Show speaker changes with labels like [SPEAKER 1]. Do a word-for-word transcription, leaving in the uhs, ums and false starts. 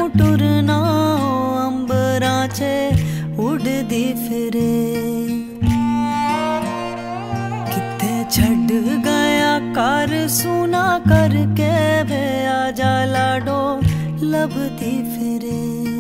[SPEAKER 1] टुरना अंबरां च उड़दी फिरे। किथे छड़ गया कर सुना करके वे आजा लाडो लभदी फिरे।